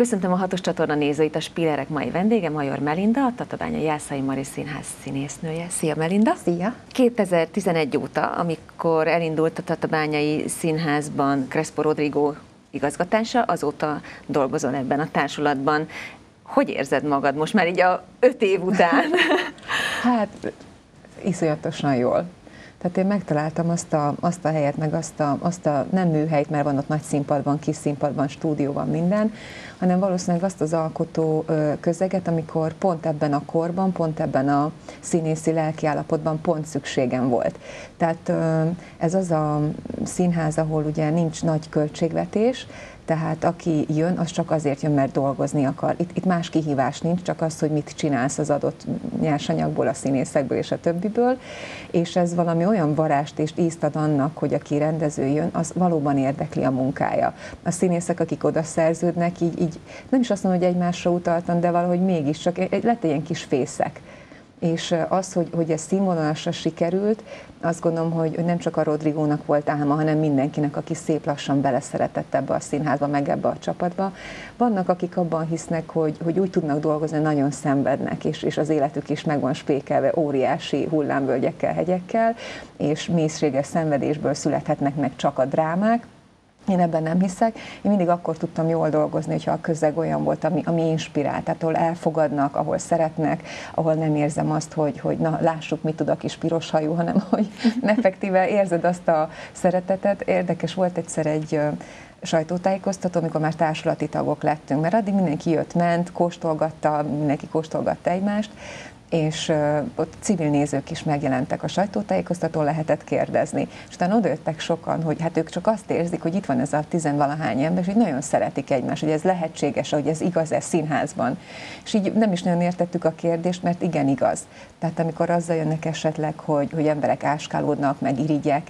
Köszöntöm a Hatos csatorna nézőit, a Spillerek mai vendége Major Melinda, a Tatabányai Jászai Mari Színház színésznője. Szia Melinda! Szia! 2011 óta, amikor elindult a Tatabányai Színházban Crespo Rodrigo igazgatása, azóta dolgozol ebben a társulatban. Hogy érzed magad most már így a 5 év után? Hát, iszonyatosan jól. Tehát én megtaláltam azt a helyet, meg azt a nem műhelyt, mert van ott nagy színpadban, kis színpadban, stúdióban minden, hanem valószínűleg azt az alkotó közeget, amikor pont ebben a korban, pont ebben a színészi lelkiállapotban pont szükségem volt. Tehát ez az a színház, ahol ugye nincs nagy költségvetés, tehát aki jön, az csak azért jön, mert dolgozni akar. Itt más kihívás nincs, csak az, hogy mit csinálsz az adott nyersanyagból, a színészekből és a többiből, és ez valami olyan varást és ízt ad annak, hogy aki rendező jön, az valóban érdekli a munkája. A színészek, akik oda szerződnek, így nem is azt mondom, hogy egymásra utaltan, de valahogy mégiscsak lett ilyen kis fészek. És az, hogy ez színvonalasra sikerült, azt gondolom, hogy nem csak a Rodrigónak volt álma, hanem mindenkinek, aki szép lassan beleszeretett ebbe a színházba, meg ebbe a csapatba. Vannak, akik abban hisznek, hogy úgy tudnak dolgozni, nagyon szenvednek, és az életük is meg van spékelve óriási hullámvölgyekkel, hegyekkel, és mélységes szenvedésből születhetnek meg csak a drámák. Én ebben nem hiszek. Én mindig akkor tudtam jól dolgozni, hogyha a közeg olyan volt, ami inspirál, tehát ahol elfogadnak, ahol szeretnek, ahol nem érzem azt, hogy na, lássuk, mit tud a kis piros hajú, hanem hogy effektíve érzed azt a szeretetet. Érdekes volt egyszer egy sajtótájékoztató, amikor már társulati tagok lettünk, mert addig mindenki jött-ment, kóstolgatta, mindenki kóstolgatta egymást, és ott civil nézők is megjelentek a sajtótájékoztatón, lehetett kérdezni. És utána odajöttek sokan, hogy hát ők csak azt érzik, hogy itt van ez a tizenvalahány ember, és hogy nagyon szeretik egymást, hogy ez lehetséges, hogy ez igaz-e színházban. És így nem is nagyon értettük a kérdést, mert igen, igaz. Tehát amikor azzal jönnek esetleg, hogy emberek áskálódnak, meg irigyek,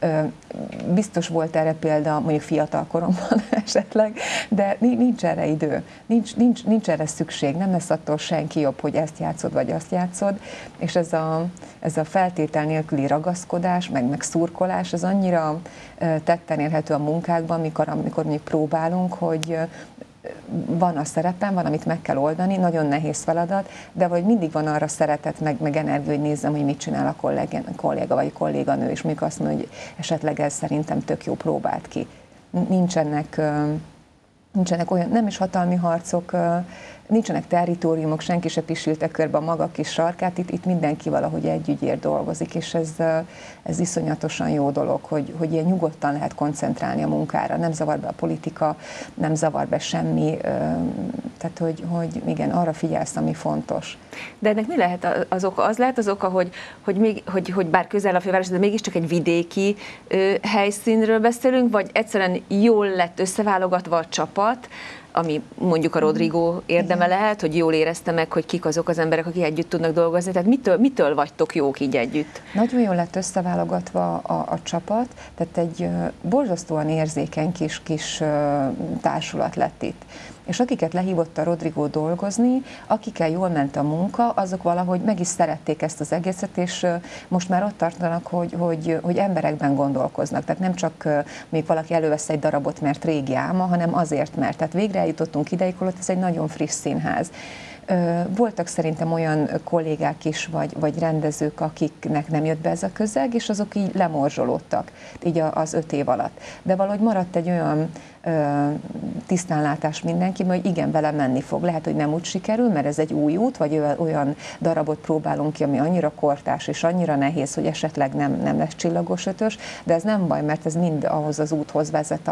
biztos volt erre példa, mondjuk fiatal koromban esetleg, de nincs erre idő, nincs erre szükség, nem lesz attól senki jobb, hogy ezt játszod, vagy azt játszod, és ez a feltétel nélküli ragaszkodás, meg szurkolás, az annyira tetten érhető a munkákban, amikor mondjuk próbálunk, hogy van a szerepem, van, amit meg kell oldani, nagyon nehéz feladat, de vagy mindig van arra szeretet, meg energia, hogy nézzem, hogy mit csinál a kolléga vagy kolléganő, és mondjuk azt mondja, hogy esetleg ez szerintem tök jó, próbált ki. Nincsenek olyan, nem is hatalmi harcok, nincsenek territóriumok, senki se pisülte körbe a maga kis sarkát, itt mindenki valahogy egy ügyért dolgozik, és ez iszonyatosan jó dolog, hogy ilyen nyugodtan lehet koncentrálni a munkára, nem zavar be a politika, nem zavar be semmi, tehát hogy igen, arra figyelsz, ami fontos. De ennek mi lehet az oka? Az lehet az oka, hogy bár közel a főváros, de mégiscsak egy vidéki helyszínről beszélünk, vagy egyszerűen jól lett összeválogatva a csapat, ami mondjuk a Rodrigo érdeme lehet, hogy jól érezte meg, hogy kik azok az emberek, akik együtt tudnak dolgozni. Tehát mitől vagytok jók így együtt? Nagyon jól lett összeválogatva a csapat, tehát egy borzasztóan érzékeny kis társulat lett itt. És akiket lehívott a Rodrigo dolgozni, akikkel jól ment a munka, azok valahogy meg is szerették ezt az egészet, és most már ott tartanak, hogy emberekben gondolkoznak. Tehát nem csak még valaki elővesz egy darabot, mert régi álma, hanem azért, mert. Tehát végre eljutottunk ideig, holott ez egy nagyon friss színház. Voltak szerintem olyan kollégák is, vagy rendezők, akiknek nem jött be ez a közeg, és azok így lemorzsolódtak így az 5 év alatt. De valahogy maradt egy olyan tisztánlátás mindenkiben, hogy igen, vele menni fog. Lehet, hogy nem úgy sikerül, mert ez egy új út, vagy olyan darabot próbálunk ki, ami annyira kortárs és annyira nehéz, hogy esetleg nem lesz csillagos ötös, de ez nem baj, mert ez mind ahhoz az úthoz vezet,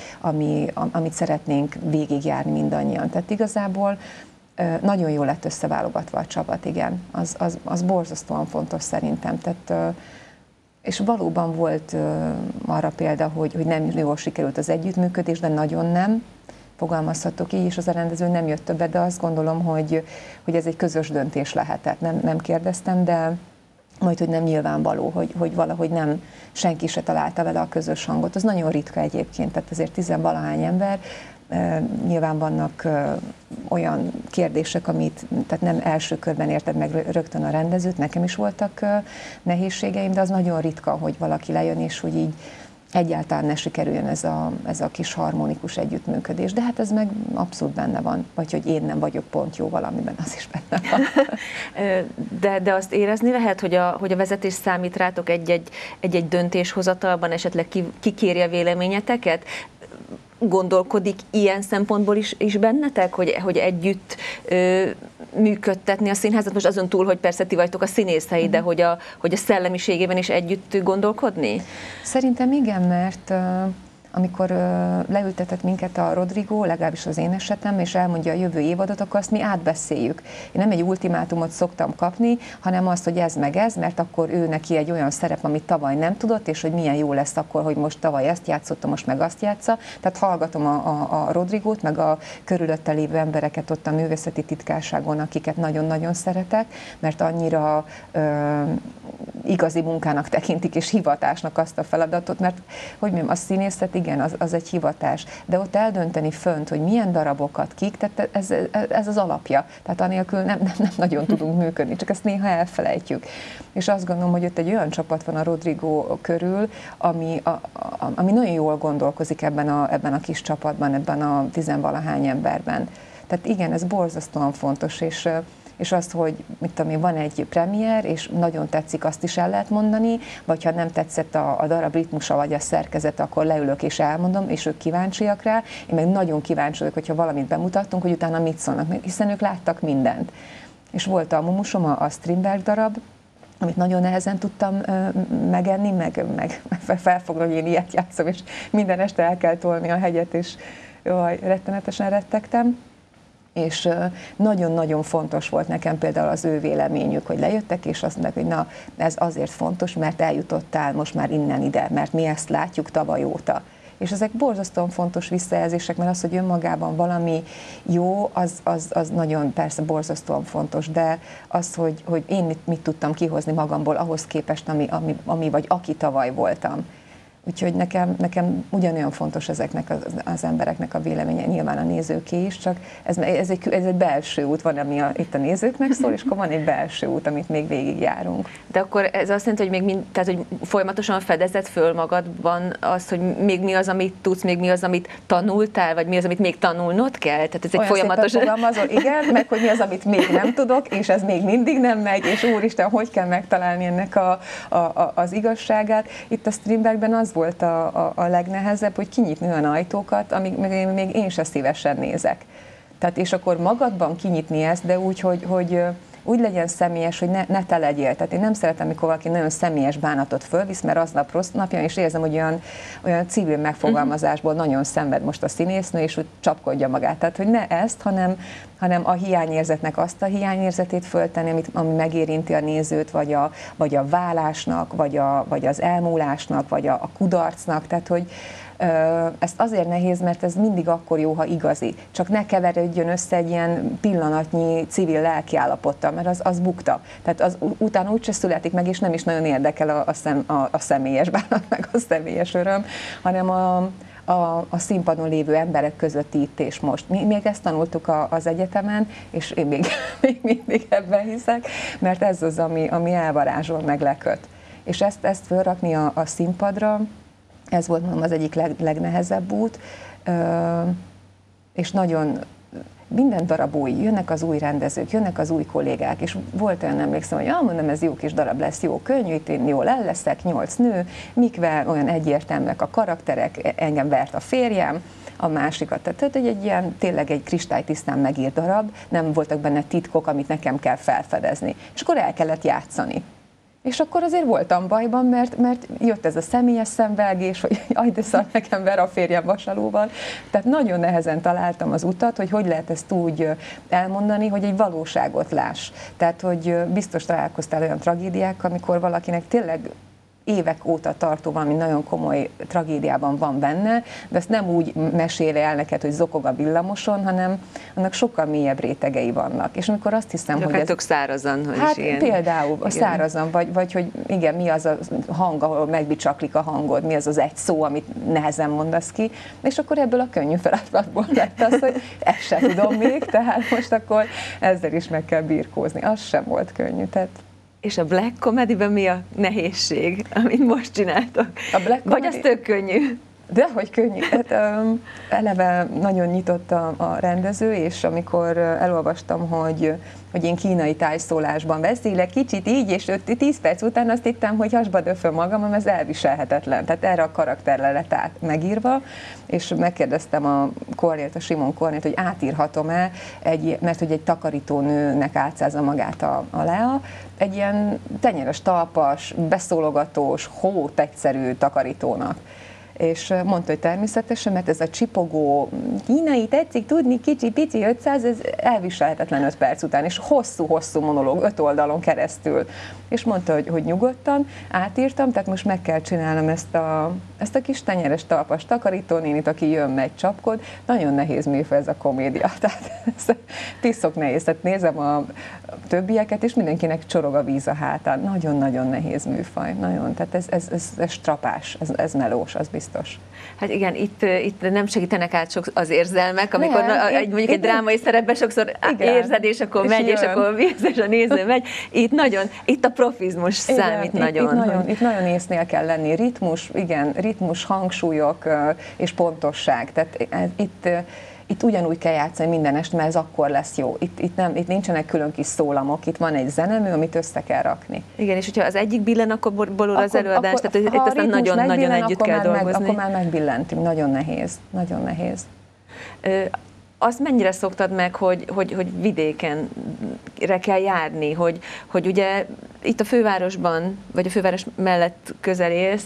amit szeretnénk végigjárni mindannyian. Tehát igazából nagyon jól lett összeválogatva a csapat, igen. Az borzasztóan fontos szerintem. Tehát, és valóban volt arra példa, hogy nem jól sikerült az együttműködés, de nagyon nem. Fogalmazhatok így, és az a rendező nem jött többet, de azt gondolom, hogy ez egy közös döntés lehetett. Nem kérdeztem, de majd, hogy nem nyilvánvaló, hogy valahogy nem, senki se találta vele a közös hangot. Az nagyon ritka egyébként, tehát azért 10-valahány ember, nyilván vannak olyan kérdések, tehát nem első körben érted meg rögtön a rendezőt, nekem is voltak nehézségeim, de az nagyon ritka, hogy valaki lejön, és hogy így egyáltalán ne sikerüljön ez a kis harmonikus együttműködés. De hát ez meg abszolút benne van, vagy hogy én nem vagyok pont jó valamiben, az is benne van. De azt érezni lehet, hogy a vezetés számít rátok egy döntéshozatalban, esetleg kikérje véleményeteket? Gondolkodik ilyen szempontból is bennetek, hogy együtt működtetni a színházat, most azon túl, hogy persze ti vagytok a színészei, de hogy a szellemiségében is együtt gondolkodni? Szerintem igen, mert amikor leültetett minket a Rodrigo, legalábbis az én esetem, és elmondja a jövő évadot, akkor azt mi átbeszéljük. Én nem egy ultimátumot szoktam kapni, hanem azt, hogy ez meg ez, mert akkor ő neki egy olyan szerep, amit tavaly nem tudott, és hogy milyen jó lesz akkor, hogy most tavaly ezt játszotta, most meg azt játsza. Tehát hallgatom a Rodrigót, meg a körülötte lévő embereket ott a művészeti titkárságon, akiket nagyon-nagyon szeretek, mert annyira igazi munkának tekintik, és hivatásnak azt a feladatot, mert hogy mondjam, a színészet igen, az egy hivatás, de ott eldönteni fönt, hogy milyen darabokat kik, tehát ez az alapja. Tehát anélkül nem nagyon tudunk működni, csak ezt néha elfelejtjük. És azt gondolom, hogy ott egy olyan csapat van a Rodrigo körül, ami nagyon jól gondolkozik ebben a kis csapatban, ebben a tizenvalahány emberben. Tehát igen, ez borzasztóan fontos, és azt, hogy mit tudom én, van egy premier, és nagyon tetszik, azt is el lehet mondani, vagy ha nem tetszett a darab ritmusa, vagy a szerkezete, akkor leülök és elmondom, és ők kíváncsiak rá. Én meg nagyon kíváncsi vagyok, hogyha valamit bemutattunk, hogy utána mit szólnak, hiszen ők láttak mindent. És volt a Mumusom, a Strindberg darab, amit nagyon nehezen tudtam megenni, meg felfogni, hogy én ilyet játszom, és minden este el kell tolni a hegyet, és jaj, rettenetesen rettegtem. És nagyon-nagyon fontos volt nekem például az ő véleményük, hogy lejöttek, és azt mondták, hogy na, ez azért fontos, mert eljutottál most már innen ide, mert mi ezt látjuk tavaly óta. És ezek borzasztóan fontos visszajelzések, mert az, hogy önmagában valami jó, az nagyon persze borzasztóan fontos, de az, hogy én mit tudtam kihozni magamból ahhoz képest, ami vagy aki tavaly voltam. Úgyhogy nekem ugyanolyan fontos ezeknek az embereknek a véleménye, nyilván a nézőké is, csak ez egy belső út van, ami itt a nézőknek szól, és akkor van egy belső út, amit még végigjárunk. De akkor ez azt jelenti, hogy hogy folyamatosan fedezed föl magadban azt, hogy még mi az, amit tudsz, még mi az, amit tanultál, vagy mi az, amit még tanulnod kell? Tehát ez egy folyamatos... Igen, meg hogy mi az, amit még nem tudok, és ez még mindig nem megy, és úristen, hogy kell megtalálni ennek az igazságát. Itt a Strindbergben az volt a legnehezebb, hogy kinyitni olyan ajtókat, amik még én se szívesen nézek. Tehát és akkor magadban kinyitni ezt, de úgy, hogy úgy legyen személyes, hogy ne te legyél. Tehát én nem szeretem, amikor valaki nagyon személyes bánatot fölvisz, mert aznap rossz napja, és érzem, hogy olyan civil megfogalmazásból nagyon szenved most a színésznő, és úgy csapkodja magát. Tehát, hogy ne ezt, hanem a hiányérzetnek azt a hiányérzetét föltenni, ami megérinti a nézőt, vagy a válásnak, vagy az elmúlásnak, vagy a kudarcnak. Tehát, hogy ezt azért nehéz, mert ez mindig akkor jó, ha igazi. Csak ne keveredjön össze egy ilyen pillanatnyi civil lelkiállapottal, mert az bukta. Tehát utána úgyse születik meg, és nem is nagyon érdekel a személyes bánat, meg a személyes öröm, hanem a színpadon lévő emberek közötti itt és most. Mi még ezt tanultuk az egyetemen, és én még mindig ebben hiszek, mert ez az, ami elvarázsol, meg leköt. És ezt fölrakni a színpadra, ez volt mondom az egyik legnehezebb út, és nagyon minden darab új, jönnek az új rendezők, jönnek az új kollégák, és volt olyan, emlékszem, hogy mondom, ez jó kis darab lesz, jó könnyű, itt én jól el leszek, 8 nő, mikvel olyan egyértelműek a karakterek, engem vert a férjem, a másikat. Tehát egy ilyen, tényleg egy kristálytisztán megírt darab, nem voltak benne titkok, amit nekem kell felfedezni. És akkor el kellett játszani. És akkor azért voltam bajban, mert jött ez a személyes szemvelgés, hogy aj, de szar, nekem ver a férjem vasalóval. Tehát nagyon nehezen találtam az utat, hogy lehet ezt úgy elmondani, hogy egy valóságot láss. Tehát, hogy biztos találkoztál olyan tragédiák, amikor valakinek tényleg évek óta tartó valami nagyon komoly tragédiában van benne, de ezt nem úgy mesél el neked, hogy zokog a villamoson, hanem annak sokkal mélyebb rétegei vannak. És amikor azt hiszem, hogy ez... szárazan, hogy hát ilyen... például igen. Szárazan, vagy hogy igen, mi az a hang, ahol megbicsaklik a hangod, mi az az egy szó, amit nehezen mondasz ki, és akkor ebből a könnyű feladatból lett az, hogy ezt sem tudom még, tehát most akkor ezzel is meg kell birkózni. Az sem volt könnyű, tehát És a black comedy-ben mi a nehézség, amit most csináltok? Vagy az tök könnyű? Dehogy könnyű. Hát, eleve nagyon nyitott a rendező, és amikor elolvastam, hogy én kínai tájszólásban beszélek, kicsit így, és 10 perc után azt hittem, hogy hasba döföm magam, ez elviselhetetlen. Tehát erre a karakterre lett megírva, és megkérdeztem a Simon Kornélt, hogy átírhatom-e, mert hogy egy takarítónőnek átszázza magát a Lea, egy ilyen tenyeres, talpas, beszólogatós, egyszerű takarítónak. És mondta, hogy természetesen, mert ez a csipogó, kínai tetszik tudni, kicsi-pici 500, ez elviselhetetlen 5 perc után, és hosszú-hosszú monológ 5 oldalon keresztül. És mondta, hogy nyugodtan, átírtam, tehát most meg kell csinálnom ezt a kis tenyeres talpas takarítónénit, aki jön, megy, csapkod. Nagyon nehéz műfaj ez a komédia, tehát ez piszok nehéz. Tehát nézem a többieket, és mindenkinek csorog a víz a hátán. Nagyon-nagyon nehéz műfaj, nagyon. Tehát ez strapás, ez melós, az biztos. Hát igen, itt nem segítenek át sok az érzelmek, amikor mondjuk egy drámai szerepben sokszor érzed, és akkor megy, és akkor és a néző megy. Itt a profizmus számít nagyon. Itt nagyon észnél kell lenni. Ritmus, hangsúlyok és pontosság. Tehát itt ugyanúgy kell játszani minden este, mert ez akkor lesz jó. Itt nincsenek külön kis szólamok, itt van egy zenemű, amit össze kell rakni. Igen, és hogyha az egyik billen, akkor borul az előadás, tehát itt aztán nagyon-nagyon együtt kell dolgozni. Akkor már megbillentünk, nagyon nehéz. Azt mennyire szoktad meg, hogy vidékenre kell járni, hogy ugye itt a fővárosban, vagy a főváros mellett közel élsz,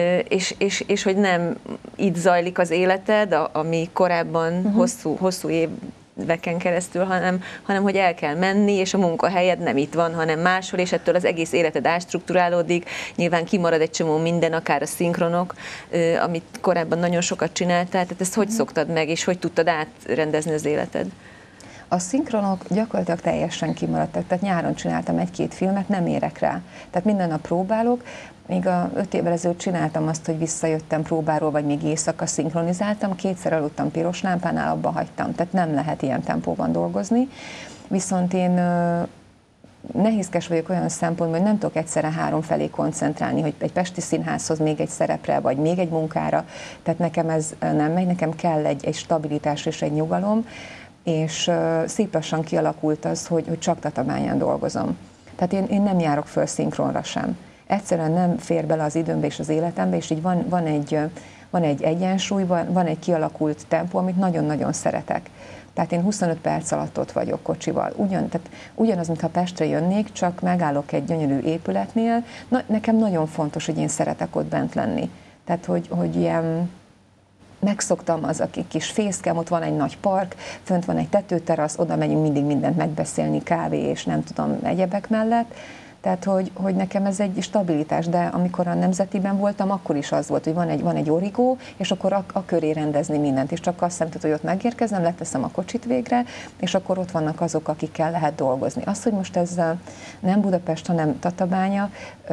és hogy nem itt zajlik az életed, ami korábban hosszú éveken keresztül, hanem hogy el kell menni, és a munkahelyed nem itt van, hanem máshol, és ettől az egész életed átstrukturálódik. Nyilván kimarad egy csomó minden, akár a szinkronok, amit korábban nagyon sokat csináltál, tehát ezt hogy szoktad meg, és hogy tudtad átrendezni az életed? A szinkronok gyakorlatilag teljesen kimaradtak, tehát nyáron csináltam 1-2 filmet, nem érek rá. Tehát minden nap próbálok, még 5 évvel ezelőtt csináltam azt, hogy visszajöttem próbáról, vagy még éjszaka szinkronizáltam, 2-szer aludtam piros lámpánál, abba hagytam. Tehát nem lehet ilyen tempóban dolgozni. Viszont én nehézkes vagyok olyan szempontból, hogy nem tudok egyszerre 3 felé koncentrálni, hogy egy pesti színházhoz még egy szerepre, vagy még egy munkára. Tehát nekem ez nem megy, nekem kell egy stabilitás és egy nyugalom, és szép lassan kialakult az, hogy csak Tatabányán dolgozom. Tehát én nem járok föl szinkronra sem. Egyszerűen nem fér bele az időmbe és az életembe, és így van egy egyensúly, van egy kialakult tempó, amit nagyon-nagyon szeretek. Tehát én 25 perc alatt ott vagyok kocsival. Tehát ugyanaz, mintha Pestre jönnék, csak megállok egy gyönyörű épületnél. Nekem nagyon fontos, hogy én szeretek ott bent lenni. Tehát, hogy ilyen megszoktam az, aki kis fészkem, ott van egy nagy park, fönt van egy tetőterasz, oda megyünk mindig mindent megbeszélni, kávé és nem tudom, egyebek mellett. Tehát, hogy nekem ez egy stabilitás, de amikor a Nemzetiben voltam, akkor is az volt, hogy van egy origó, és akkor a köré rendezni mindent, és csak azt számított, hogy ott megérkezem, leteszem a kocsit végre, és akkor ott vannak azok, akikkel lehet dolgozni. Az, hogy most ez nem Budapest, hanem Tatabánya,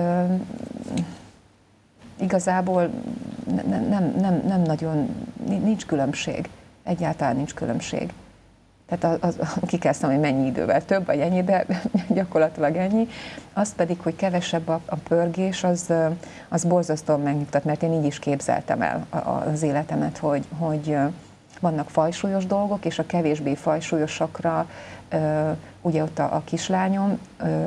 igazából nem nagyon, nincs különbség. Egyáltalán nincs különbség. Tehát ki kell számolni, hogy mennyi idővel több, vagy ennyi, de gyakorlatilag ennyi. Az pedig, hogy kevesebb a pörgés, az borzasztóan megnyugtat, mert én így is képzeltem el az életemet, hogy vannak fajsúlyos dolgok, és a kevésbé fajsúlyosakra, ugye ott a kislányom,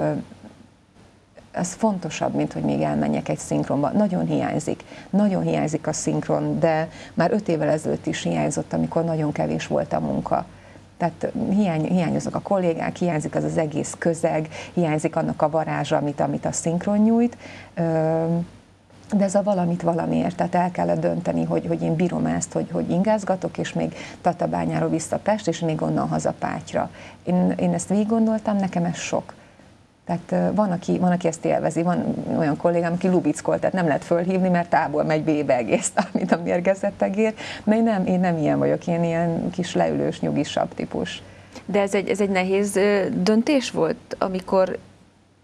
ez fontosabb, mint hogy még elmenjek egy szinkronba. Nagyon hiányzik a szinkron, de már 5 évvel ezelőtt is hiányzott, amikor nagyon kevés volt a munka. Tehát hiányoznak a kollégák, hiányzik az egész közeg, hiányzik annak a varázsa, amit a szinkron nyújt, de ez a valamit valamiért, tehát el kellett dönteni, hogy én bírom ezt, hogy ingázgatok, és még Tatabányáról vissza Pest, és még onnan haza Pátyra. Én ezt végig gondoltam, nekem ez sok. Tehát van, aki ezt élvezi, van olyan kollégám, aki lubickolt, tehát nem lehet fölhívni, mert tából megy vébe egész, mint a mérgezett egér, de én nem ilyen vagyok, én ilyen kis leülős, nyugisabb típus. De ez egy nehéz döntés volt, amikor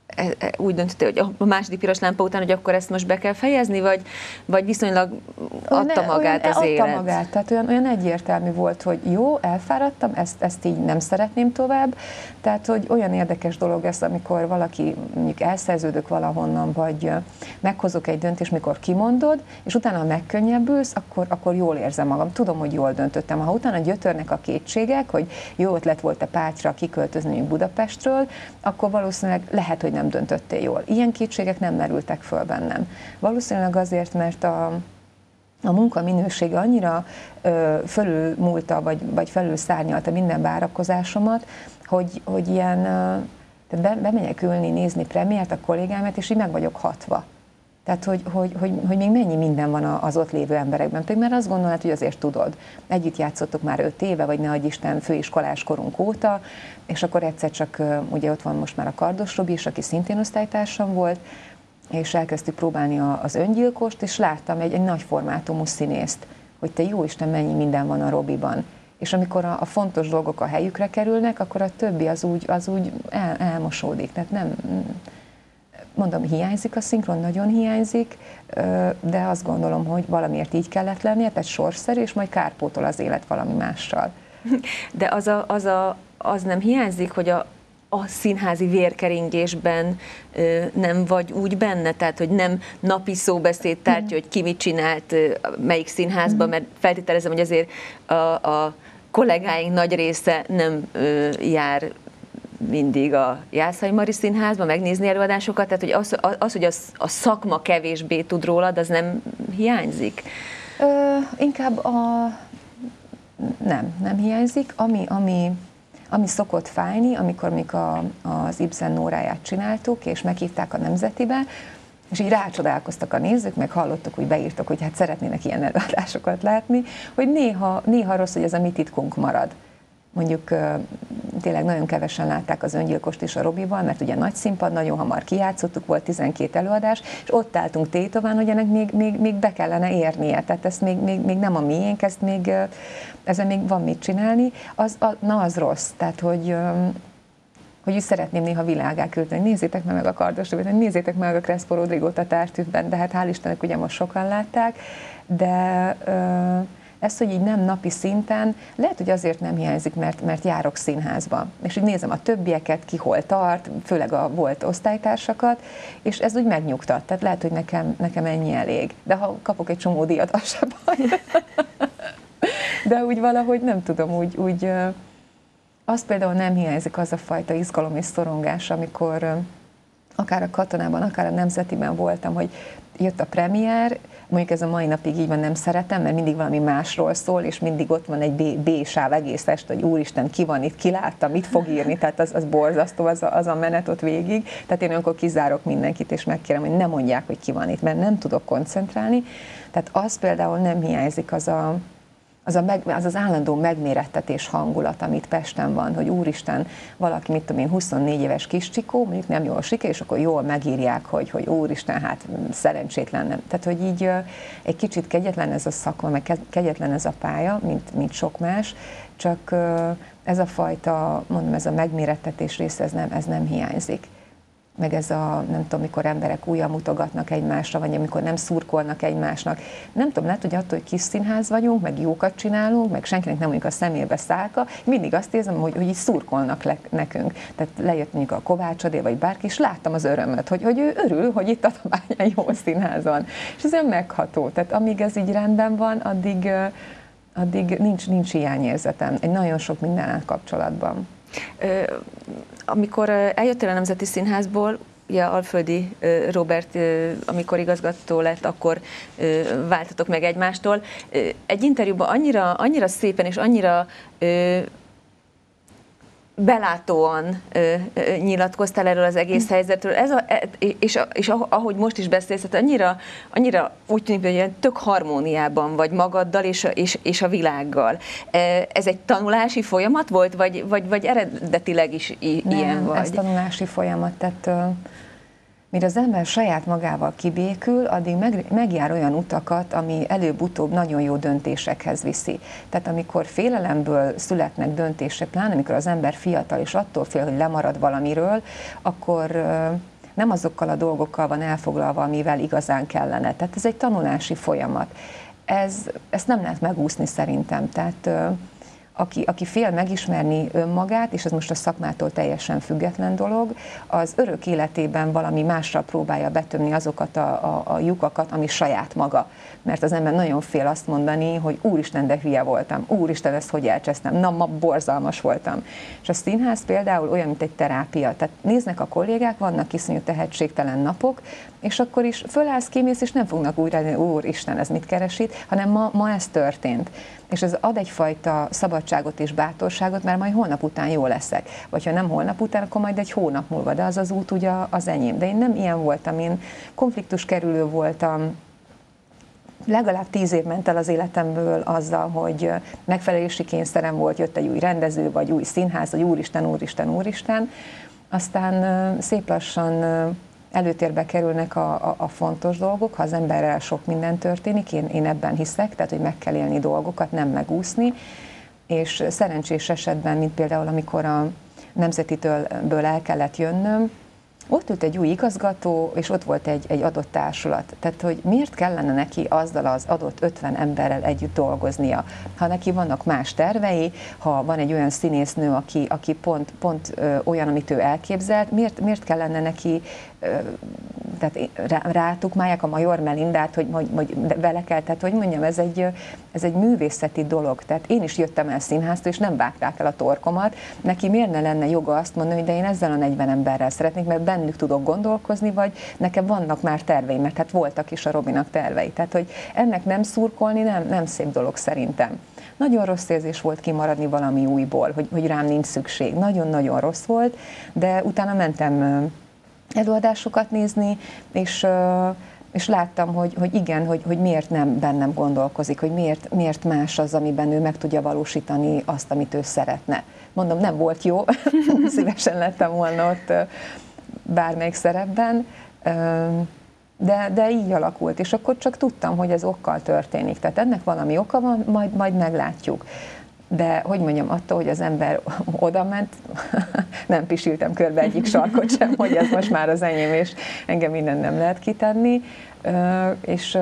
úgy döntöttél, hogy a második piros lámpa után, hogy akkor ezt most be kell fejezni, vagy viszonylag adta magát az élet? Adta magát, tehát olyan egyértelmű volt, hogy jó, elfáradtam, ezt így nem szeretném tovább, tehát hogy olyan érdekes dolog ez, amikor valaki mondjuk elszerződök valahonnan, vagy meghozok egy döntést, mikor kimondod, és utána ha megkönnyebbülsz, akkor jól érzem magam. Tudom, hogy jól döntöttem. Ha utána gyötörnek a kétségek, hogy jó ötlet volt-e Pácsra kiköltözni Budapestről, akkor valószínűleg lehet, hogy nem döntöttél jól. Ilyen kétségek nem merültek föl bennem. Valószínűleg azért, mert a munka minősége annyira fölülmúlta, vagy felülszárnyalta minden várakozásomat, hogy ilyen, tehát bemegyek ülni, nézni premiért a kollégámat, és így meg vagyok hatva. Tehát, hogy még mennyi minden van az ott lévő emberekben. Pedig már azt gondolod, hogy azért tudod. Együtt játszottuk már 5 éve, vagy ne adj Isten, főiskolás korunk óta, és akkor egyszer csak, ugye ott van most már a Kardos Robi is, aki szintén osztálytársam volt, és elkezdtük próbálni az öngyilkost, és láttam egy nagy formátumú színészt, hogy te jó Isten, mennyi minden van a Robiban. És amikor a fontos dolgok a helyükre kerülnek, akkor a többi az úgy elmosódik. Tehát nem... Mondom, hiányzik a szinkron, nagyon hiányzik, de azt gondolom, hogy valamiért így kellett lennie, tehát sorszerű, és majd kárpótol az élet valami mással. De az nem hiányzik, hogy a színházi vérkeringésben nem vagy úgy benne, tehát hogy nem napi szóbeszéd tárgya, hogy ki mit csinált, melyik színházban, mert feltételezem, hogy azért a kollégáink nagy része nem jár mindig a Jászai Mari Színházba megnézni előadásokat, tehát hogy hogy a szakma kevésbé tud rólad, az nem hiányzik? Inkább nem hiányzik. Ami szokott fájni, amikor az Ibsen Nóráját csináltuk, és meghívták a Nemzetibe, és így rácsodálkoztak a nézők, meg hallottak, hogy beírtak, hogy hát szeretnének ilyen előadásokat látni, hogy néha rossz, hogy ez a mi titkunk marad. Mondjuk tényleg nagyon kevesen látták az öngyilkost is a Robival, mert ugye nagy színpad, nagyon hamar kijátszottuk, volt 12 előadás, és ott álltunk tétován, hogy ennek még be kellene érnie, tehát ez még nem a miénk, ezen még van mit csinálni, az rossz, tehát hogy úgy szeretném néha világá küldeni, hogy nézzétek meg a Kardos Robit, nézzétek meg a Crespo Rodrigót a Tártűfben, de hát hál' Istennek ugye most sokan látták, de ezt, hogy így nem napi szinten, lehet, hogy azért nem hiányzik, mert járok színházba, és így nézem a többieket, ki hol tart, főleg a volt osztálytársakat, és ez úgy megnyugtat, tehát lehet, hogy nekem ennyi elég. De ha kapok egy csomó díjat, az sem baj. De úgy valahogy nem tudom, úgy az például nem hiányzik, az a fajta izgalom és szorongás, amikor akár a Katonában, akár a Nemzetiben voltam, hogy jött a premier, mondjuk ez a mai napig így van, nem szeretem, mert mindig valami másról szól, és mindig ott van egy B-sáv egész este, hogy úristen, ki van itt, ki látta, mit fog írni, tehát az borzasztó, az a menet ott végig. Tehát én olyankor kizárok mindenkit, és megkérem, hogy ne mondják, hogy ki van itt, mert nem tudok koncentrálni. Tehát az például nem hiányzik, az állandó megmérettetés hangulat, amit Pesten van, hogy úristen, valaki, mit tudom én, 24 éves kis csikó, mondjuk nem jól siker, és akkor jól megírják, hogy úristen, hát szerencsétlen nem. Tehát, hogy így egy kicsit kegyetlen ez a szakma, meg kegyetlen ez a pálya, mint sok más, csak ez a fajta, mondom, ez a megmérettetés része, ez nem hiányzik. Meg ez nem tudom, mikor emberek újra mutogatnak egymásra, vagy amikor nem szurkolnak egymásnak. Nem tudom, lehet, hogy attól, hogy kis színház vagyunk, meg jókat csinálunk, meg senkinek nem mondjuk a szemébe szálka, mindig azt érzem, hogy így szurkolnak nekünk. Tehát lejött mondjuk a Kovács Adél, vagy bárki, és láttam az örömöt, hogy ő örül, hogy itt a Tatabányán jó színház van. És ez olyan megható. Tehát amíg ez így rendben van, addig nincs hiányérzetem. Egy nagyon sok mindennel kapcsolatban. Amikor eljöttél a Nemzeti Színházból, ugye Alföldi Róbert, amikor igazgató lett, akkor váltatok meg egymástól. Egy interjúban annyira szépen és annyira belátóan nyilatkoztál erről az egész helyzetről, és ahogy most is beszélsz, annyira úgy tűnik, hogy ilyen tök harmóniában vagy magaddal és a világgal. Ez egy tanulási folyamat volt, vagy eredetileg is ilyen vagy? Nem, ez tanulási folyamat, tehát mire az ember saját magával kibékül, addig megjár olyan utakat, ami előbb-utóbb nagyon jó döntésekhez viszi. Tehát amikor félelemből születnek döntések, pláne amikor az ember fiatal és attól fél, hogy lemarad valamiről, akkor nem azokkal a dolgokkal van elfoglalva, amivel igazán kellene. Tehát ez egy tanulási folyamat. Ezt nem lehet megúszni szerintem. Tehát aki fél megismerni önmagát, és ez most a szakmától teljesen független dolog, az örök életében valami másra próbálja betömni azokat a lyukakat, ami saját maga. Mert az ember nagyon fél azt mondani, hogy úristen, de hülye voltam, úristen, ezt hogy elcsesztem, na, ma borzalmas voltam. És a színház például olyan, mint egy terápia. Tehát néznek a kollégák, vannak iszonyú tehetségtelen napok, és akkor is fölállsz, kimész, és nem fognak újra lenni, úristen, ez mit keresít, hanem ma ez történt. És ez ad egyfajta szabadságot és bátorságot, mert majd holnap után jó leszek. Vagy ha nem holnap után, akkor majd egy hónap múlva, de az az út ugye az enyém. De én nem ilyen voltam, én konfliktuskerülő voltam, legalább 10 év ment el az életemből azzal, hogy megfelelési kényszerem volt, jött egy új rendező, vagy új színház, vagy úristen. Aztán szép lassan előtérbe kerülnek a fontos dolgok, ha az emberrel sok minden történik, én ebben hiszek, tehát hogy meg kell élni dolgokat, nem megúszni, és szerencsés esetben, mint például amikor a Nemzetitől el kellett jönnöm, ott ült egy új igazgató, és ott volt egy adott társulat. Tehát, hogy miért kellene neki azzal az adott 50 emberrel együtt dolgoznia? Ha neki vannak más tervei, ha van egy olyan színésznő, aki pont olyan, amit ő elképzelt, miért kellene neki, tehát rátukmálják a Major Melindát, hogy vele kell, tehát hogy mondjam, ez egy művészeti dolog. Tehát én is jöttem el színháztól, és nem vágták el a torkomat. Neki miért ne lenne joga azt mondani, hogy de én ezzel a 40 emberrel szeretnék, mert bennük tudok gondolkozni, vagy nekem vannak már terveim, mert hát voltak is a Robinak tervei. Tehát, hogy ennek nem szurkolni nem szép dolog szerintem. Nagyon rossz érzés volt kimaradni valami újból, hogy rám nincs szükség. Nagyon-nagyon rossz volt, de utána mentem előadásokat nézni, és láttam, hogy igen, hogy miért nem bennem gondolkozik, hogy miért más az, amiben ő meg tudja valósítani azt, amit ő szeretne. Mondom, nem volt jó, szívesen lettem volna ott bármelyik szerepben, de így alakult, és akkor csak tudtam, hogy ez okkal történik. Tehát ennek valami oka van, majd meglátjuk. De, hogy mondjam, attól, hogy az ember oda ment, nem pisiltem körbe egyik sarkot sem, hogy ez most már az enyém, és engem minden nem lehet kitenni. És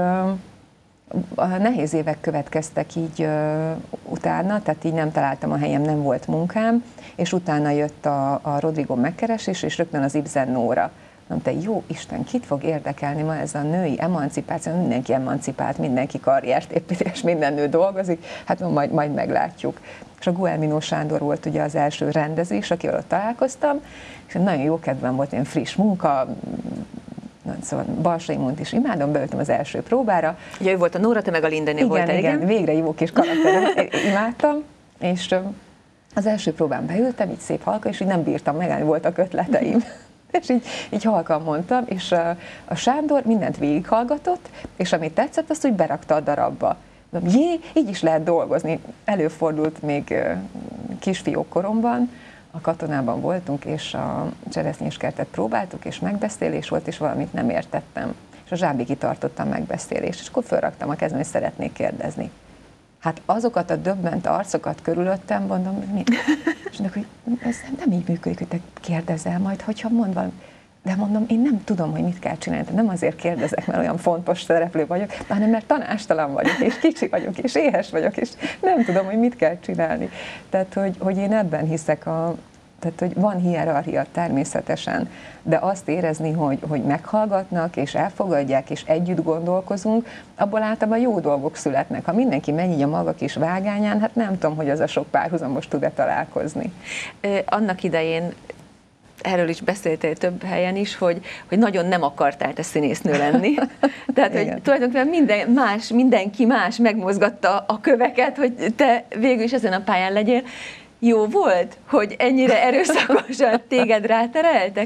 a nehéz évek következtek így utána, tehát így nem találtam a helyem, nem volt munkám, és utána jött a Rodrigo megkeresés, és rögtön az Ibsen Nóra. Mondta, jó Isten, kit fog érdekelni ma ez a női emancipáció? Mindenki emancipált, mindenki karriert épít, és minden nő dolgozik, hát majd meglátjuk. És a Guelmino Sándor volt ugye az első rendezés, akivel ott találkoztam, és nagyon jó kedvem volt, ilyen friss munka, szóval Balsai Imont is imádom, beültem az első próbára. Ugye ő volt a Nóra, te meg a Lindenél voltál, igen? Igen, végre jó kis karakteret imádtam, és az első próbán beültem, így szép halka, és így nem bírtam meg, voltak ötleteim. És így halkan mondtam, és a Sándor mindent végighallgatott, és amit tetszett, azt úgy berakta a darabba. Mondom, így is lehet dolgozni. Előfordult még kisfiók koromban, a Katonában voltunk, és a cseresznyéskertet próbáltuk, és megbeszélés volt, és valamit nem értettem. És a Zsámbéki tartottam megbeszélést, és akkor fölraktam a kezem, és szeretnék kérdezni. Hát azokat a döbbent arcokat körülöttem, mondom, hogy mi? És mondok, hogy ez nem így működik, hogy te kérdezel majd, hogyha mond valami. De mondom, én nem tudom, hogy mit kell csinálni. Nem azért kérdezek, mert olyan fontos szereplő vagyok, hanem mert tanástalan vagyok, és kicsi vagyok, és éhes vagyok, és nem tudom, hogy mit kell csinálni. Tehát, hogy én ebben hiszek, tehát, hogy van hierarchia természetesen, de azt érezni, hogy meghallgatnak, és elfogadják, és együtt gondolkozunk, abból általában jó dolgok születnek. Ha mindenki megy így a maga kis vágányán, hát nem tudom, hogy az a sok párhuzamos tud-e találkozni. Annak idején erről is beszéltél több helyen is, hogy nagyon nem akartál te színésznő lenni. Tehát, hogy tulajdonképpen mindenki más megmozgatta a köveket, hogy te végül is ezen a pályán legyél. Jó volt, hogy ennyire erőszakosan téged rátereltek?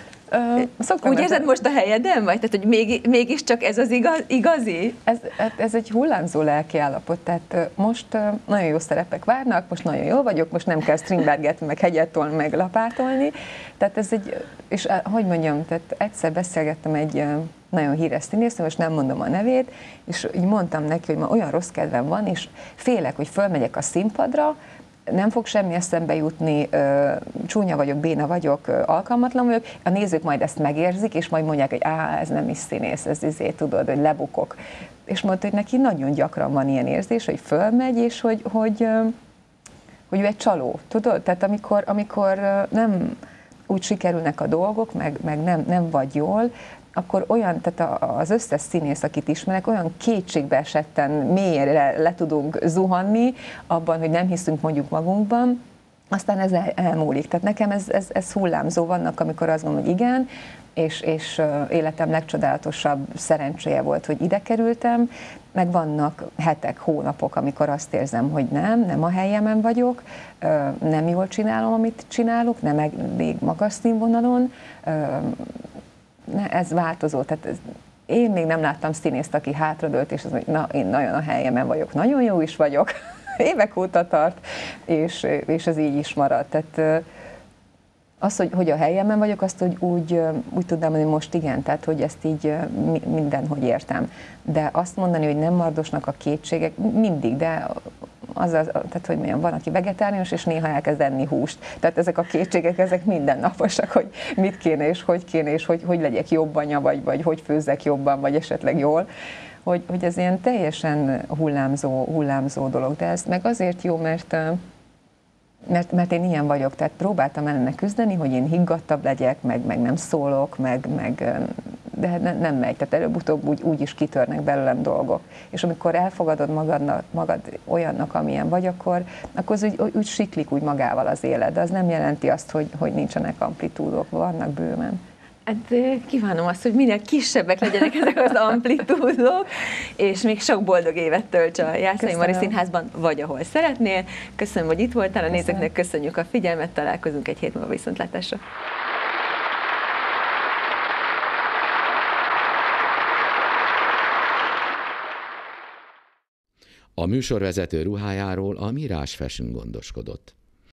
Úgy érzed most a helyeden, vagy? Tehát, hogy mégiscsak ez az igazi? Ez egy hullámzó lelkiállapot, tehát most nagyon jó szerepek várnak, most nagyon jól vagyok, most nem kell Strindberget, meg hegyet tolni, meg lapátolni. Tehát ez és hogy mondjam, tehát egyszer beszélgettem egy nagyon híres színésznő, most nem mondom a nevét, és így mondtam neki, hogy ma olyan rossz kedvem van, és félek, hogy fölmegyek a színpadra, nem fog semmi eszembe jutni, csúnya vagyok, béna vagyok, alkalmatlan vagyok, a nézők majd ezt megérzik, és majd mondják, hogy ez nem is színész, ez tudod, hogy lebukok. És mondta, hogy neki nagyon gyakran van ilyen érzés, hogy fölmegy, és hogy ő egy csaló, tudod? Tehát amikor nem úgy sikerülnek a dolgok, meg nem vagy jól, akkor olyan, tehát az összes színész, akit ismerek, olyan kétségbe esetten mélyre le tudunk zuhanni abban, hogy nem hiszünk mondjuk magunkban, aztán ez elmúlik. Tehát nekem ez hullámzó, vannak, amikor azt mondom, hogy igen, és életem legcsodálatosabb szerencséje volt, hogy ide kerültem, meg vannak hetek, hónapok, amikor azt érzem, hogy nem a helyemen vagyok, nem jól csinálom, amit csinálok, nem elég magas színvonalon, ez változó. Tehát én még nem láttam színészt, aki hátradőlt, és az mondja, na, én nagyon a helyemen vagyok, nagyon jó is vagyok, évek óta tart, és ez így is marad. Tehát az, hogy a helyemen vagyok, azt úgy tudnám mondani, most igen, tehát hogy ezt így mindenhogy értem. De azt mondani, hogy nem mardosnak a kétségek, mindig, de tehát hogy mondjam, van, aki vegetáriánus, és néha elkezd enni húst. Tehát ezek a kétségek, ezek mindennaposak, hogy mit kéne, és hogy legyek jobb anya, vagy hogy főzzek jobban, vagy esetleg jól. Hogy ez ilyen teljesen hullámzó dolog. De ez meg azért jó, mert én ilyen vagyok, tehát próbáltam ellene küzdeni, hogy én higgadtabb legyek, meg nem szólok, de nem megy, tehát előbb-utóbb úgy is kitörnek belőlem dolgok. És amikor elfogadod magad olyannak, amilyen vagy, akkor az úgy siklik úgy magával az élet, de az nem jelenti azt, hogy nincsenek amplitúdok, vannak bőven. Hát kívánom azt, hogy minél kisebbek legyenek ezek az amplitúdok, és még sok boldog évet tölts a Jászai Mari Színházban, vagy ahol szeretnél. Köszönöm, hogy itt voltál, a nézőknek köszönjük a figyelmet, találkozunk egy hét múlva, viszontlátásra. A műsorvezető ruhájáról a Mirage Fashion gondoskodott.